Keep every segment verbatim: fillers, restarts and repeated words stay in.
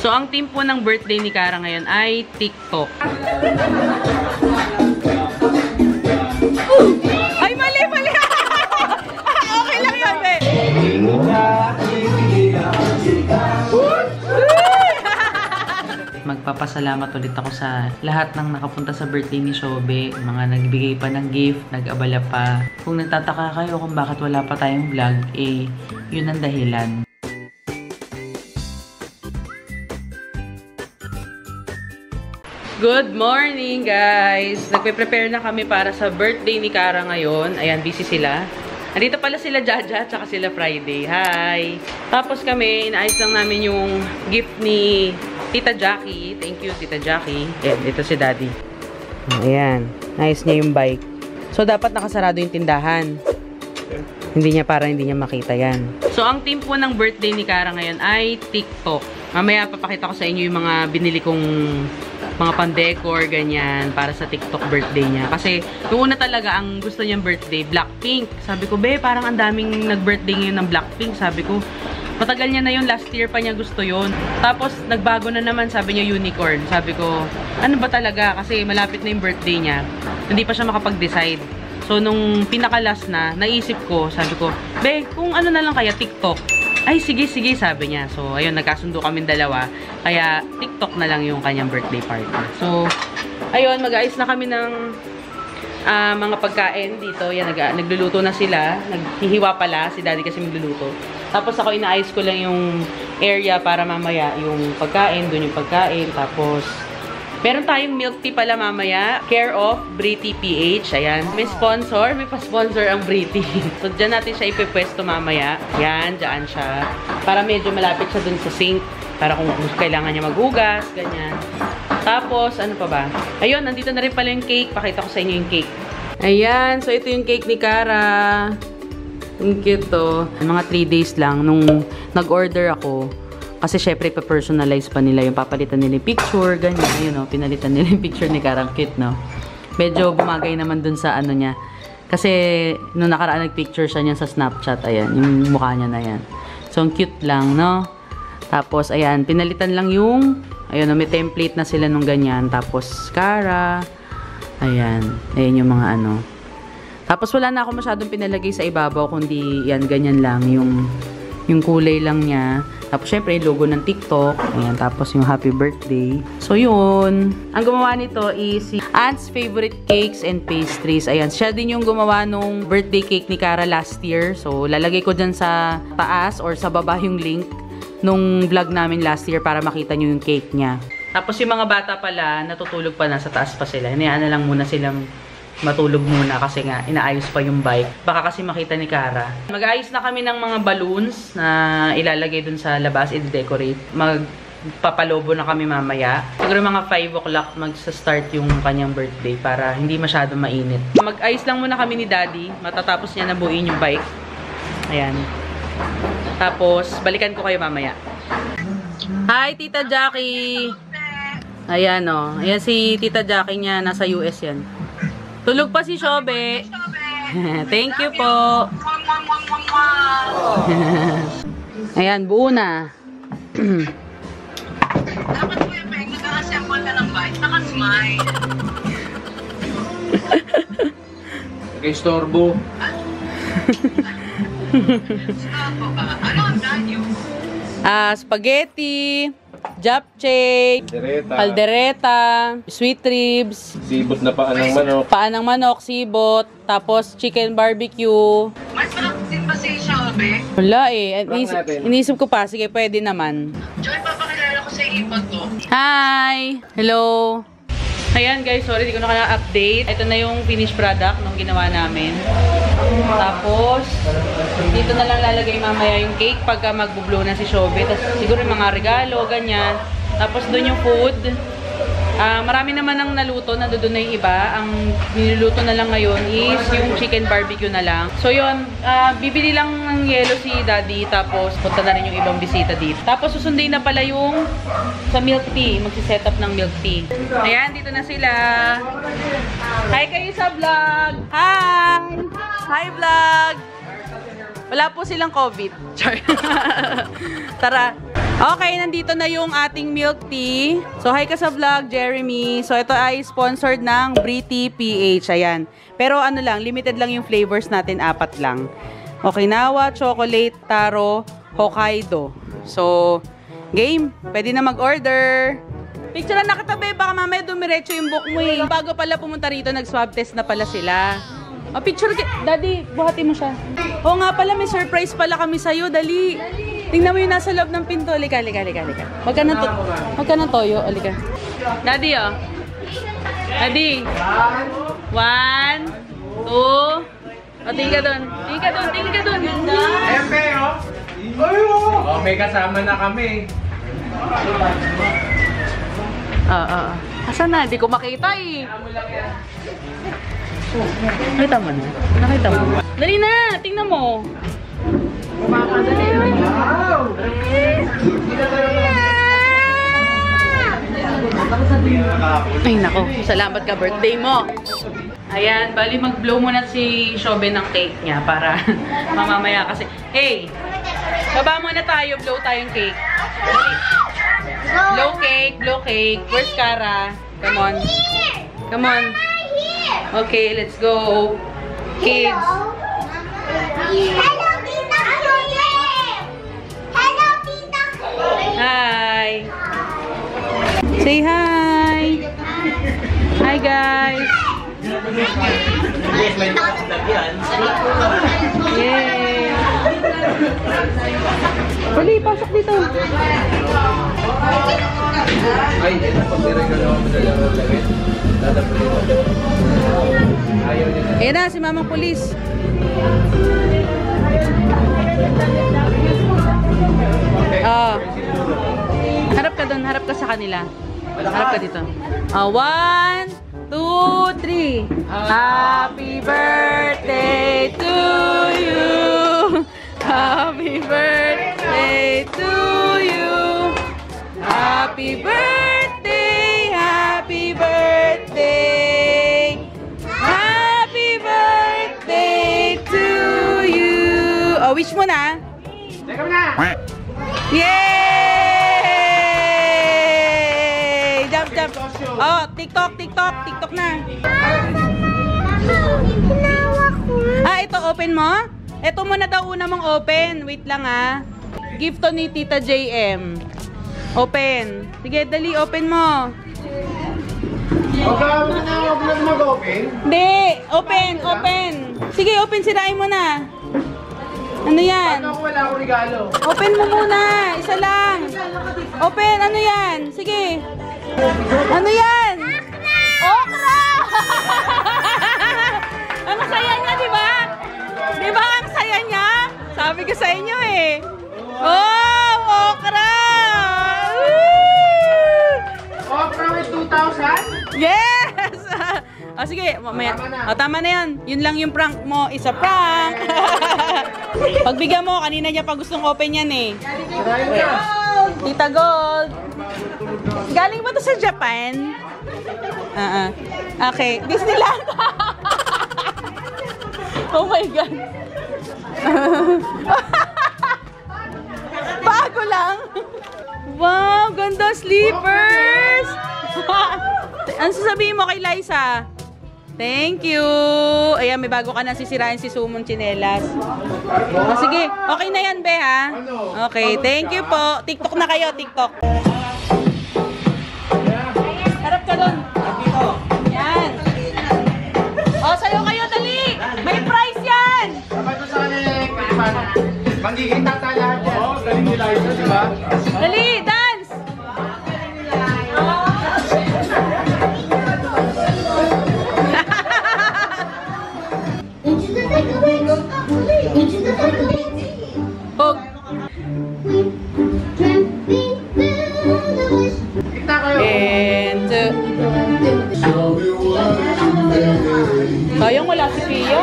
So, ang theme po ng birthday ni Kara ngayon ay TikTok. Ay, mali, mali! Okay lang yun, be! Magpapasalamat ulit ako sa lahat ng nakapunta sa birthday ni Shobe, mga nagbigay pa ng gift, nag-abala pa. Kung nagtataka kayo kung bakit wala pa tayong vlog, eh, yun ang dahilan. Good morning, guys! Nagpe-prepare na kami para sa birthday ni Kara ngayon. Ayan, busy sila. Andito pala sila Jaja, tsaka sila Friday. Hi! Tapos kami, inaayos lang namin yung gift ni Tita Jackie. Thank you, Tita Jackie. Ayan, ito si Daddy. Ayan, naayos niya yung bike. So, dapat nakasarado yung tindahan. Hindi niya, para hindi niya makita yan. So, ang theme po ng birthday ni Kara ngayon ay TikTok. Mamaya papakita ko sa inyo yung mga binili kong mga pan-decor, ganyan, para sa TikTok birthday niya. Kasi, yung una talaga, ang gusto niyang birthday, Blackpink. Sabi ko, be, parang ang daming nag-birthday ngayon ng Blackpink. Sabi ko, matagal niya na yun, last year pa niya gusto yun. Tapos, nagbago na naman, sabi niya unicorn. Sabi ko, ano ba talaga? Kasi malapit na yung birthday niya. Hindi pa siya makapag-decide. So, nung pinaka-last na, naisip ko, sabi ko, be, kung ano na lang kaya, TikTok. Ay, sige, sige, sabi niya. So, ayun, nagkasundo kami dalawa. Kaya, TikTok na lang yung kanyang birthday party. So, ayun, mag-aayos na kami ng uh, mga pagkain dito. Yan, nag nagluluto na sila. Naghihiwa pala. Si Daddy kasi magluluto. Tapos ako, inaayos ko lang yung area para mamaya yung pagkain. Doon yung pagkain. Tapos, meron tayong milk tea pala mamaya. Care of Britty P H. Ayan. May sponsor. May pa-sponsor ang Britty. So, dyan natin siya ipipwesto mamaya. Yan. Dyan siya. Para medyo malapit siya dun sa sink. Para kung kailangan niya maghugas. Ganyan. Tapos, ano pa ba? Ayun, nandito na rin pala yung cake. Pakita ko sa inyo yung cake. Ayan. So, ito yung cake ni Kara. Ang cute to. Mga three days lang nung nag-order ako. Kasi syempre, pa-personalize pa nila yung papalitan nila yung picture, ganyan, yun o, pinalitan nila yung picture ni Kara, cute, no? Medyo bumagay naman dun sa ano niya. Kasi, nung nakaraan nag-picture siya niya sa Snapchat, ayan, yung mukha niya na yan. So, ang cute lang, no? Tapos, ayan, pinalitan lang yung, ayun, may template na sila nung ganyan. Tapos, Kara, ayan, ayan yung mga ano. Tapos, wala na ako masyadong pinalagay sa ibabaw, kundi, yan, ganyan lang, yung, yung kulay lang niya. Tapos, syempre, yung logo ng TikTok. Ayan, tapos yung happy birthday. So, yun. Ang gumawa nito is si Aunt's Favorite Cakes and Pastries. Ayan, siya din yung gumawa nung birthday cake ni Kara last year. So, lalagay ko dyan sa taas or sa baba yung link nung vlog namin last year para makita nyo yung cake niya. Tapos, yung mga bata pala, natutulog pa na sa taas pa sila. Hinayaan na lang muna silang matulog muna kasi nga inaayos pa yung bike. Baka kasi makita ni Kara. Mag-aayos na kami ng mga balloons na ilalagay dun sa labas, i-decorate. Magpapalobo na kami mamaya. Siguro mga five o'clock magsa-start yung kanyang birthday para hindi masyado mainit. Mag-ayos lang muna kami ni Daddy. Matatapos niya na buuin yung bike. Ayan. Tapos, balikan ko kayo mamaya. Hi, Tita Jackie! Ayan o. Oh. Ayan si Tita Jackie niya. Nasa U S yan. Tulog pa si Shobe. Thank you po. Ayan, buo na. Dapat po yung peng, nag-assemble ka ng bike, naka-smile. Nag-istorbo. Storbo ba? Ano ang danyo? Ah, spaghetti, japchae, Caldereta. caldereta, sweet ribs, Sibot na paa ng manok. paa ng manok, sibot, tapos chicken barbecue. Mas sarap din ba si Shelby? Wala eh. Inis natin. inisip ko pa. Sige, pwede naman. Joy, papakilala ko sa ipot ko. Hi! Hello! Ayan guys, sorry, di ko na ka-update. Ito na yung finished product nung ginawa namin. Tapos, dito na lang lalagay mamaya yung cake pagka mag-blow na si Shobe. Tapos siguro yung mga regalo, ganyan. Tapos doon yung food. Uh, marami naman ang naluto, nandoon na yung iba. Ang niluluto na lang ngayon is yung chicken barbecue na lang. So yun, uh, bibili lang ng yelo si Daddy, tapos punta na rin yung ibang bisita dito. Tapos susundin na pala yung sa milk tea, magsiset up ng milk tea. Ayan, dito na sila. Hi kayo sa vlog! Hi! Hi vlog! Wala po silang COVID. Tara! Okay, nandito na yung ating milk tea. So, hi ka sa vlog, Jeremy. So, ito ay sponsored ng Britty P H. Ayan. Pero ano lang, limited lang yung flavors natin, apat lang. Okinawa, chocolate, taro, Hokkaido. So, game. Pwede na mag-order. Picture na nakatabi, baka mamaya dumiretso yung book mo eh. Bago pala pumunta rito, nag-swab test na pala sila. O, picture ka. Daddy, buhati mo siya. Oo nga pala, may surprise pala kami sa'yo. Dali. Tingnan mo yung nasa loob ng pinto. Halika, halika, halika, halika. Huwag ka ng, to Huwag ka ng toyo. Halika. Daddy, oh. Daddy. One, two. O, tingin ka dun. Tingin ka dun, tingin ka dun. Epe, oh. Oh, may kasama na kami. Oo, oo. Asan na? Hindi ko makita eh. Nakita mo na. Nakita mo. Dali na! Tingnan mo. Dali. Wow! Ay, nako. Salamat ka, birthday mo. Ayan, bali mag-blow muna si Shobe ng cake niya para mamamaya kasi. Hey! Baba muna tayo. Blow tayong cake. Blow cake, blow cake. Where's Cara? Come on. Come on. Okay, let's go. Kids. Hello, Tita Chloe! Hello, Tita Chloe! Hi. Say hi. Hi, guys. Yay. Puli, pasok dito. Ay, ito pag nirengalo ako sa laro lagay. Dadapin ito. Ayaw niya na. Ayan na, si Mamang Pulis. Oh. Harap ka doon, harap ka sa kanila. Harap ka dito. Oh, one, two, three. Happy birthday to you. Happy birthday to you. Happy birthday, happy birthday. Happy birthday to you. Oh, wish mo na. Teka mo na! Yay! Jump, jump. Oh, TikTok, TikTok, TikTok na. Ah, ito open mo? Ito muna daw una mong open. Wait lang ah. Gift to ni Tita J M. Open. Sige, dali, open mo. Huwag ka mo na huwag na mag-open. Hindi, open, open. Sige, open, sirain mo na. Ano yan? Paano ako wala akong regalo? Open mo muna, isa lang. Open, ano yan? Sige. Ano yan? Okra! Ang saya niya, di ba? Di ba ang saya niya? Sabi ko sa inyo eh. Oh, okra! Okra with two thousand? Yes! O sige, mamaya. O tama na yan. Yun lang yung prank mo. Isa prank! Pagbigyan mo, kanina niya pa gustong open yan eh. Tita Gold. Galing ba to sa Japan? Uh-uh. Okay. Disneyland. Oh my God. Bago lang. Wow, ganda slippers. Ano sasabihin mo kay Liza? Thank you. Ayan, may bago ka na sisirain si Sumon Chinelas. Oh, sige, okay na yan, be, ha? Okay, thank you po. TikTok na kayo, TikTok. Harap ka doon. Yan. O, sayo kayo, dali. May prize yan. Dapat ko sa kanila yung paano. Magiging tata lahat yan. Oo, galing nila ito, di ba? Dali, dance. Pog. Kita kayo. And uh, kayang wala si Pia.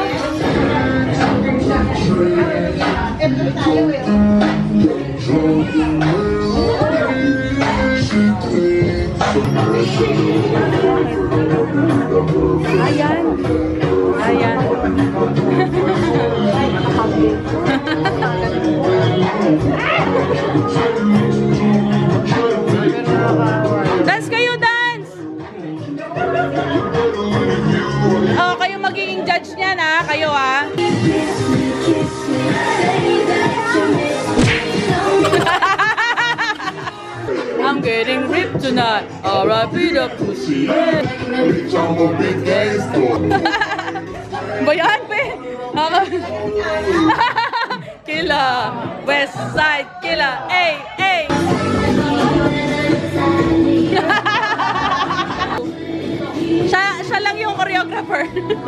Ayan. Ayan. Dance kayo, dance! Oh, kayo magiging judge niyan, ha? Kayo, ha? I'm getting ripped tonight. R I P the pussy. Bayan, pe! Killa! West Side Killa! Ay! Ay! siya, siya lang yung choreographer.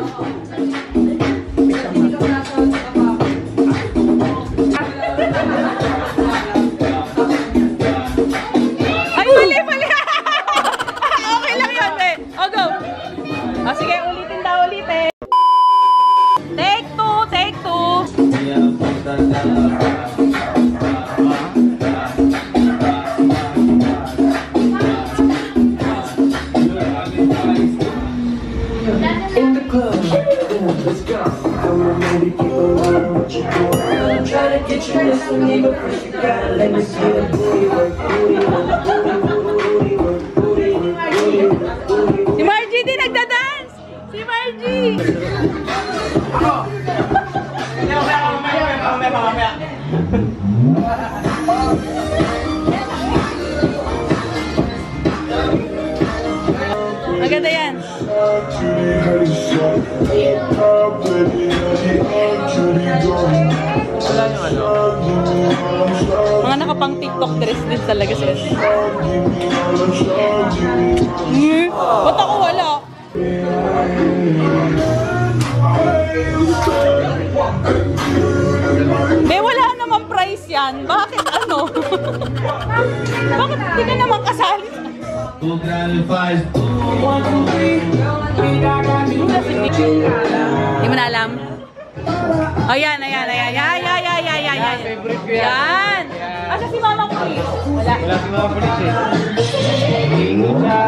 Ay, mali, mali! Okay lang yun, pe! O, go! O, sige, ulitin daw, ulitin! Take two! Take two! In the club, let's go. Come on, baby, keep on running what you doing. I'm trying to get you this one, but first you gotta let me see the booty work, booty work, booty work, booty work, booty work, booty work. Si Margie din nagda-dance! Si Margie! Ako! Mamaya, mamaya, mamaya, mamaya. Maganda yan. Wala yung ano? Mga nakapang TikTok dress din talaga sila. Hmm? Ba't ako wala? Be, wala naman price yan. Bakit ano? Bakit hindi ka naman kasali? Hindi mo na alam? Ayan, ayan, ayan, ayan, ayan, ayan, ayan, ayan, ayan. Favorite ko yan. Yan. Asa si Mama Kring? Wala. Wala si mga polis eh. Ingo ka,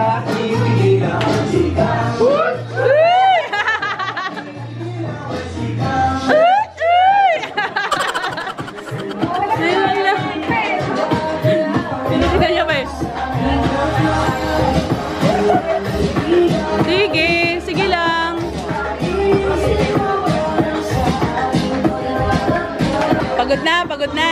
sige, sige lang. Pagod na, pagod na.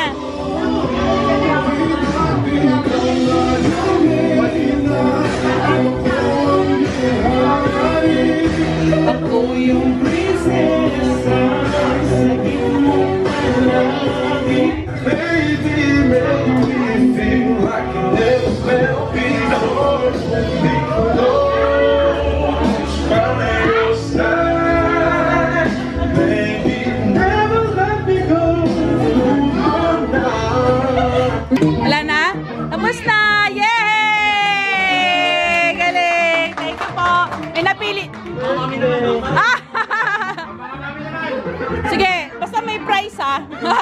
Ako yung prinsesa sa gitna ng langit. Baby, make me feel like I never felt before. By your side, baby, never let me go. Wala na? Tapos na! Yay! Galing! Thank you po! May napili! Ah! Sige, basta may price ha!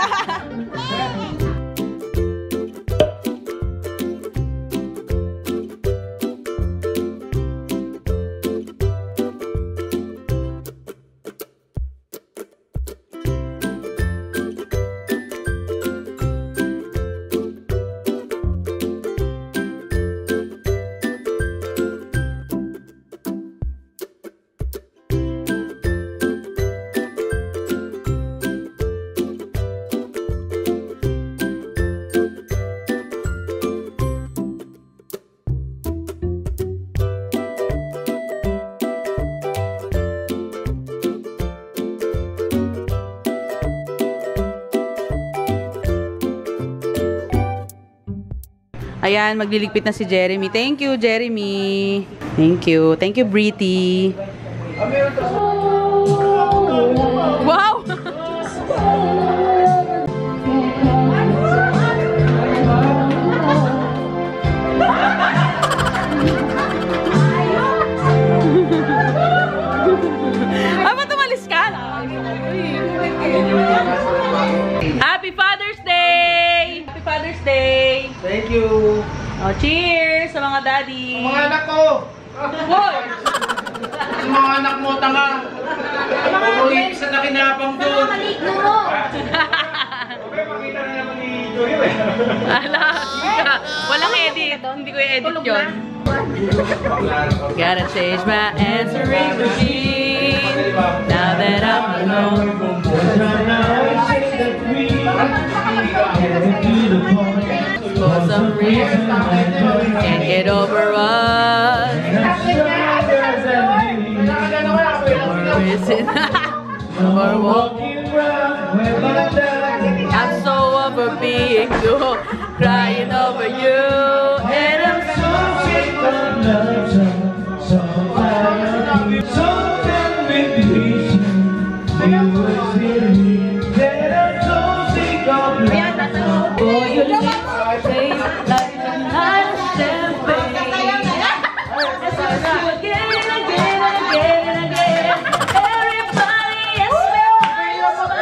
Ayan, magliligpit na si Jeremy. Thank you, Jeremy. Thank you. Thank you, Britty. Wow! Ay, ba't umalis ka? Happy Father's Day! Happy Father's Day! Thank you. Oh, cheers sa mga daddy. Mga anak ko. Hoy! Yung mga anak mo, tanga. Umuwi sa nakinapang doon. Maligno mo! Okay, makita na naman ni Ala, walang edit. Hindi ko i-edit yun. Gotta change my answering machine now that I'm alone. For some reason, can't get over us. Or is it? Or walking around. I'm so over being you, crying over you, and I'm so sick of love. So tired, so baby, you were feeling that I'm so sick of love. Oh, you lips taste like a night of champagne. As I do again and again and again and again. Everybody is smiling.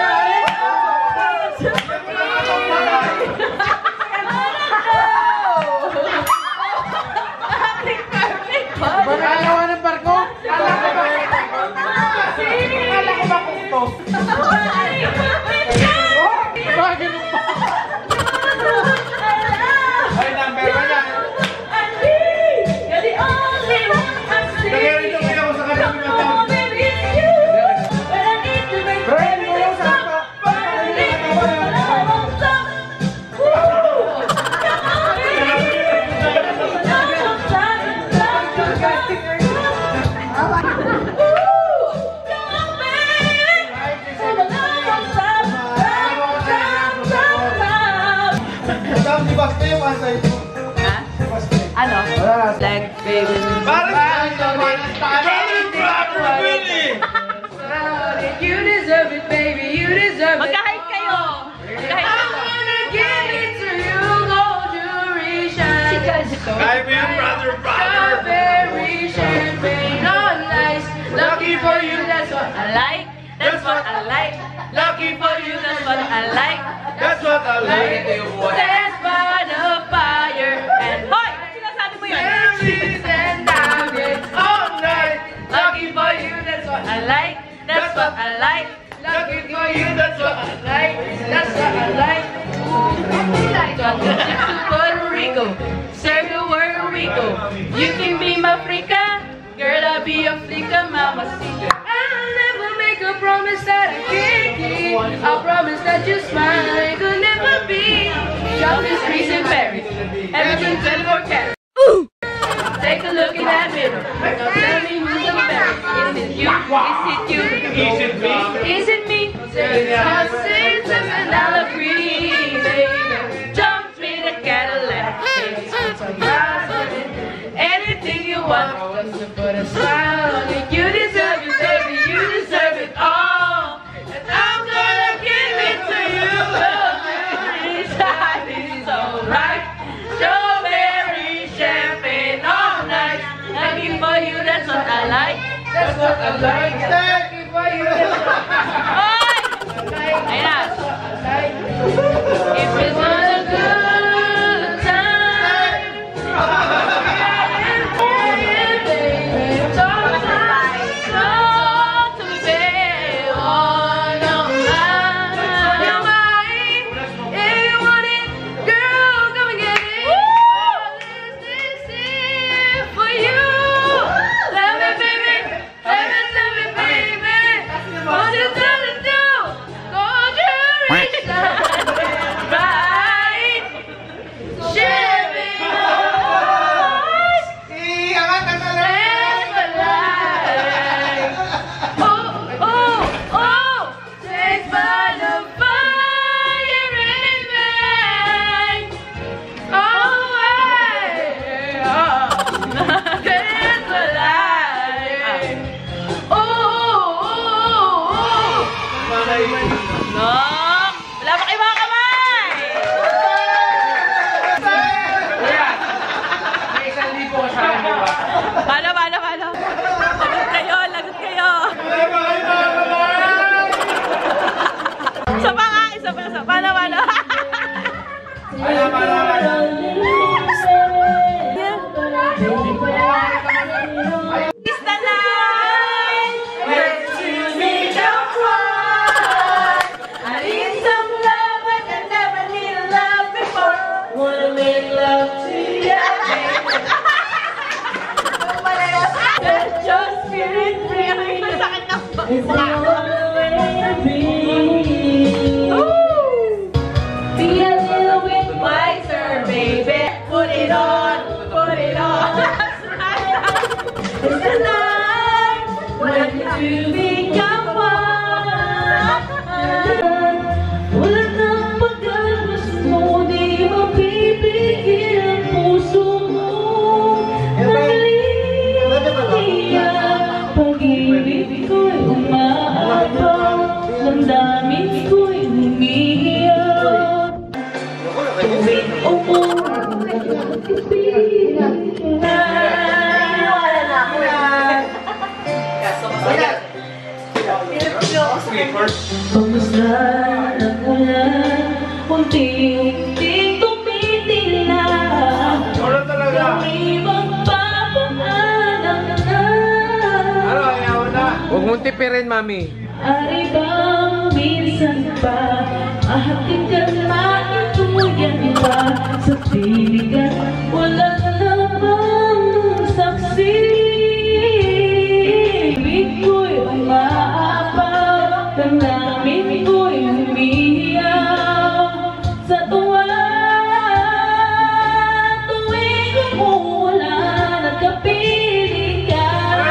Bakalawa ng barko? Kala ko ba? Kala ko ba kung ito? Bakit mo pa? Ay, number one na. Nagalit ko kayo sa kanyang mga Brian, mo yung sapa. Ano? Like, baby. You deserve it, baby. You deserve it. Magkahit kayo. Magkahit kayo. I'm gonna give it to you, gold jewelry shine. I'm your brother, brother. Strawberry champagne on ice. Lucky for you, that's what I like. That's what I like. Lucky for you, that's what I like. That's what I like. Dance by the fire and hoy! Sinasabi mo yun? And dance all night. Lucky for you, that's what I like. That's what I like. Lucky for you, that's what I like. That's what I like. Puerto Rico, serve the Puerto Rico. You can be my freaka, girl. I'll be your freaka, mamacita. I'll never make a promise that I can't keep. I promise that you smile, it could never be. Shopping streets in Paris, everything twenty-four carats. Take a look in that mirror. Now tell me who's the best. Is it you? Is it you? Is it me? Is it me? My sisters and I'll agree, baby. Jump in a Cadillac. Anything you want, just to put a smile on it. You deserve it, baby. You deserve it all. And I'm gonna give it to you. It's shining so bright. Strawberry champagne all night. Lucky for you, that's what I like. That's what I like. Lucky for you, that's what I like. Ayun na. If it's not a good time, baby, talk to me, baby, on your mind. Your mind. If you want it, girl, come and get it. All this is for you. Love it, baby. Love it, love it, baby. What you gonna do? Go to reach right. Shipping us. Oh, oh, oh. Takes by the fire and rain. Oh, yeah. That's the light. Oh, oh, oh. No! Wala pa kayo mga kamay! May isang libo ka sa akin, di ba? Paano, paano, paano? Lagot kayo, lagot kayo! Isa pa nga, isa pa, isa pa. Paano, paano? Alam, alam, alam. It's the night! Excuse me, don't cry. I need some love, but I never need a love Wala nang pagkakas mo, di mapipigil ang puso mo. Naliliya, pag-ibig ko'y umaapaw, damdamin ko'y humihiyaw. Tuwing umuwi, kapiling ka. Pamuslan ang ulan, unti-unting tumitila. Kami magpapaalam na. Huwag mong tipirin, Mami. Ari bang minsan pa ahatin ka maituyan pa sa piligan, wala namang saksi. Ibig ko'y umaapaw, damdamin ko'y humihiyaw sa tuwa. Tuwing umuulan at kapiling ka,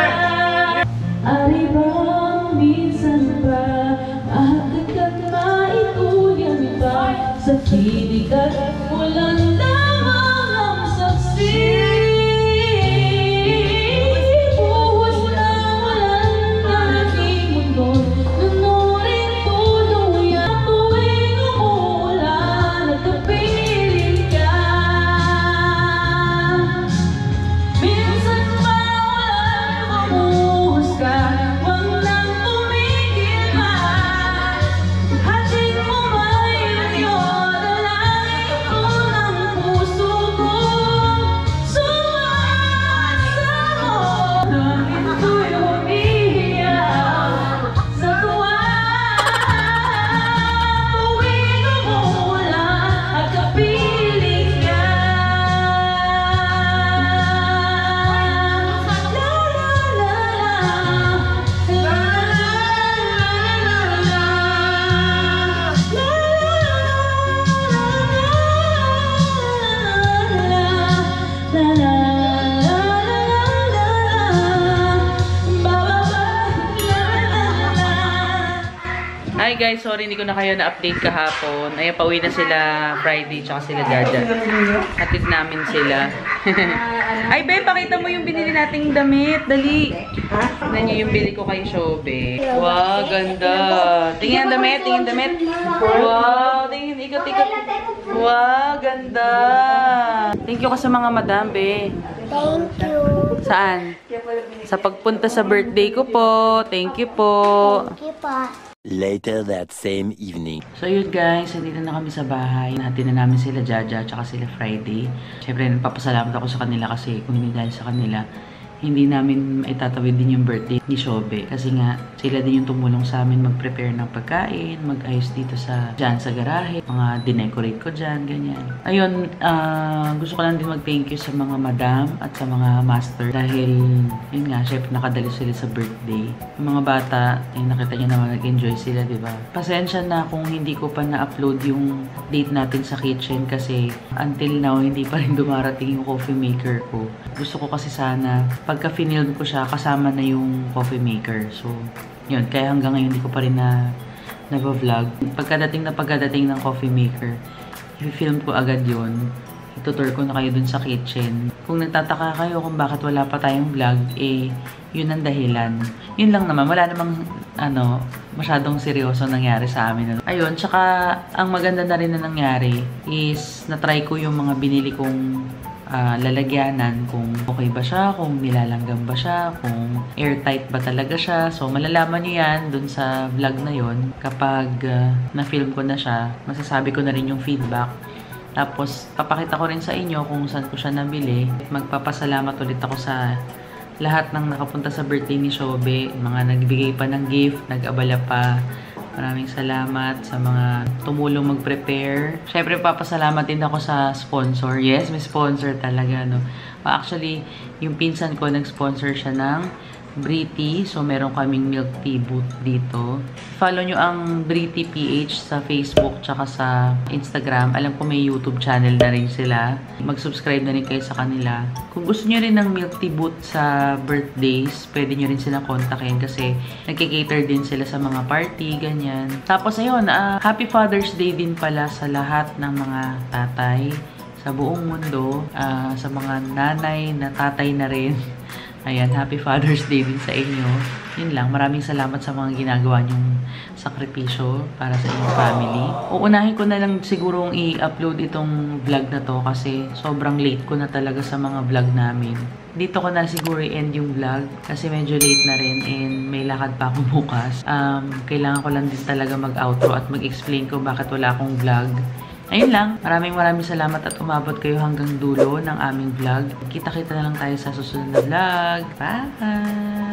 ari bang minsan ba ahatin ka maituyan pa sa piligan, wala namang saksi. Hi guys, sorry hindi ko na kayo na-update kahapon. Ayan, pauwi na sila Friday, tsaka sila Jaja. Hatid namin sila. Ay, babe, pakita mo yung binili nating damit. Dali. Tignan nyo yung bili ko kay Shobe. Wow, ganda. Tingin ang damit, tingin damit. Wow, tingin, ikot, ikot. Wow, ganda. Thank you ka sa mga madam, be. Thank you. Saan? Sa pagpunta sa birthday ko po. Thank you po. Thank you pa. Later that same evening. So yun guys, nandito na kami sa bahay. Natin na namin sila Jaja at sila Friday. Siyempre nagpapasalamat ako sa kanila kasi kung hindi dahil sa kanila, hindi namin itatawid din yung birthday ni Shobe. Kasi nga, sila din yung tumulong sa amin mag-prepare ng pagkain, mag-ayos dito sa, dyan sa garahe, mga dinecorate ko dyan, ganyan. Ayun, uh, gusto ko lang din mag-thank you sa mga madam at sa mga master. Dahil, yun nga, syempre nakadali sila sa birthday. Yung mga bata, eh, nakita nyo naman nag-enjoy sila, di ba? Pasensya na kung hindi ko pa na-upload yung date natin sa kitchen kasi until now, hindi pa rin dumarating yung coffee maker ko. Gusto ko kasi sana, pagka-finilm ko siya, kasama na yung coffee maker. So, yun. Kaya hanggang ngayon, hindi ko pa rin na nag-vlog. Pagkadating na pagkadating ng coffee maker, i-film ko agad yun. Itutur ko na kayo dun sa kitchen. Kung nagtataka kayo kung bakit wala pa tayong vlog, eh, yun ang dahilan. Yun lang naman. Wala namang, ano, masyadong seryoso nangyari sa amin. Ayun, tsaka, ang maganda na rin na nangyari is, na-try ko yung mga binili kong Uh, lalagyanan, kung okay ba siya, kung nilalanggam ba siya, kung airtight ba talaga siya. So, malalaman niyo yan dun sa vlog na yon kapag uh, na-film ko na siya. Masasabi ko na rin yung feedback. Tapos, papakita ko rin sa inyo kung saan ko siya nabili. Magpapasalamat ulit ako sa lahat ng nakapunta sa birthday ni Shobe. Mga nagbigay pa ng gift, nag-abala pa. Maraming salamat sa mga tumulong mag-prepare. Siyempre, papasalamat din ako sa sponsor. Yes, may sponsor talaga, no? Actually, yung pinsan ko, nag-sponsor siya ng Britty. So, meron kaming milk tea booth dito. Follow nyo ang Britty P H sa Facebook tsaka sa Instagram. Alam ko may YouTube channel na rin sila. Mag-subscribe na rin kayo sa kanila. Kung gusto nyo rin ng milk tea booth sa birthdays, pwede nyo rin sila kontakin kasi nagkikater din sila sa mga party, ganyan. Tapos, ayun, uh, Happy Father's Day din pala sa lahat ng mga tatay sa buong mundo, uh, sa mga nanay na tatay na rin. Ayan, Happy Father's Day din sa inyo. Yun lang, maraming salamat sa mga ginagawa nyong sakripisyo para sa inyong family. Uunahin ko na lang sigurong i-upload itong vlog na to kasi sobrang late ko na talaga sa mga vlog namin. Dito ko na siguro i-end yung vlog kasi medyo late na rin and may lakad pa ako bukas. Um, kailangan ko lang din talaga mag-outro at mag-explain ko bakit wala akong vlog. Ayun lang. Maraming maraming salamat at umabot kayo hanggang dulo ng aming vlog. Kita-kita na lang tayo sa susunod na vlog. Bye!